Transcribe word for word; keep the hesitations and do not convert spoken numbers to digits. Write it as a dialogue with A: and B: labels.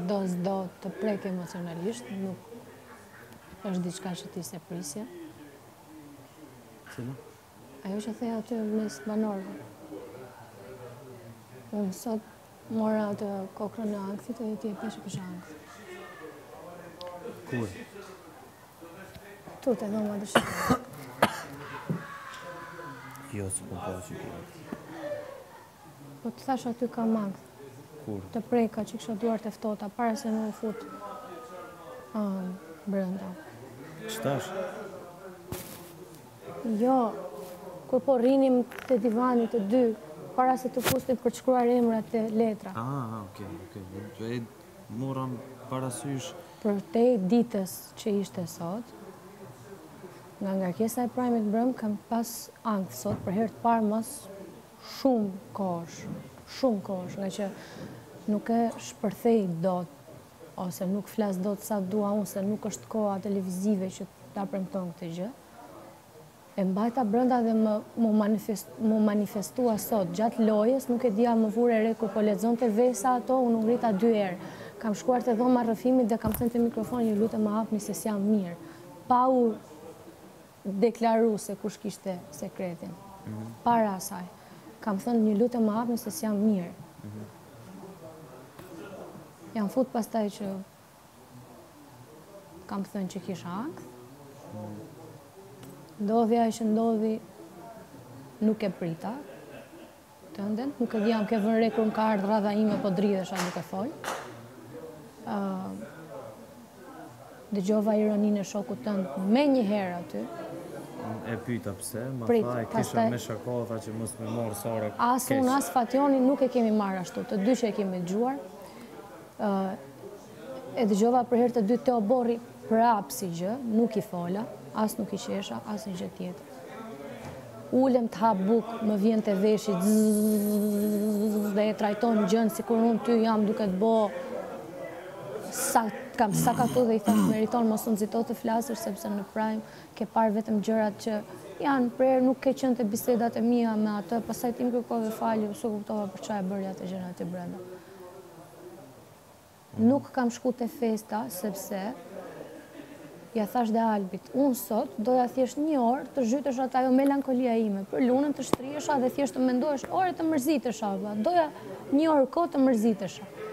A: Do s'do të prek emocionalisht, nuk është diçka që ti se prisje.
B: Cila?
A: Ajo që theja aty mes banorëve. Unë sot mora atë kokrën e ankthit e ti e peshe kisha ankth.
B: Kur?
A: Tu te dhoma dëshirë.
B: Jo, s'po po që kjo.
A: Po të thash aty kam ankth.
B: Kur?
A: Të preka që kisha duart e ftohta para se më u fut um, brenda.
B: Ç'tash?
A: Jo, kur po rrinim te divani të dy, para se të fusnim për të shkruar emrat e letra.
B: Ah, okay, okay. E moram parasysh
A: Për te ditës që ishte sot, nga ngarkesa e Prime-it brëm, kam pas ankth sot për herë të parë mos shumë kohësh, shumë kohësh, nga që nuk e shpërthej dot, ose nuk flas dot sa dua unë, se nuk është koha televizive që ta premton këtë gjë. E mbajta brenda dhe më, më, manifest, më manifestua sot, gjatë lojës, nuk e dija më vure re kur po lexonte Vesa ato, unë u ngrita dy herë. Kam shkuar te dhoma rrëfimit dhe kam thënë te mikrofoni, ju lutem më hapni se s'jam mirë. Pa u deklaru se kush kishte sekretin. Mm-hmm. Para asaj. Kam thënë, një lutem më hapni se s'jam mirë. Mm-hmm. Jam fut pastaj që kam thënë që kisha ankth. Mm-hmm. Ndodhja që ndodhi nuk e prita. Të ndën, nuk e di jam ke vënë re kur më ka ardhur radha ime po dridhesha duke fol. Uh, Dëgjova ironinë e shokut tënd me një herë aty.
B: E pyeta pse, ma
A: Prit,
B: tha e kisha
A: pastaj,
B: me shakotha që mos me morë sora keq.
A: As unë as Fationi nuk e kemi marrë ashtu, të dy që e kemi dëgjuar. Uh, e dëgjova për herë të dy Teo Borri prap si gjë, nuk i fola, as nuk i qesha, as një gjë tjetër. Ulem të hap buk, më vjen të veshi, zzz, dhe e trajton gjën si kur unë ty jam duke të bo, sa, kam sakatu dhe i thash meriton mos unë zito të flasër, sepse në Prime ke parë vetëm gjërat që janë prerë, nuk ke qenë të bisedat e mia me atë, pastaj ti më kërkove falje, u kuptova për çfarë bërja të gjëra të brenda. Nuk kam shku te festa, sepse ja thash dhe Albit, unë sot doja thjesht një orë të zhytesha ajo melankolia ime, për lunën të shtriesha dhe thjesht të mendohesh orë të mërzitesha, doja një orë kohë të mërzitesha.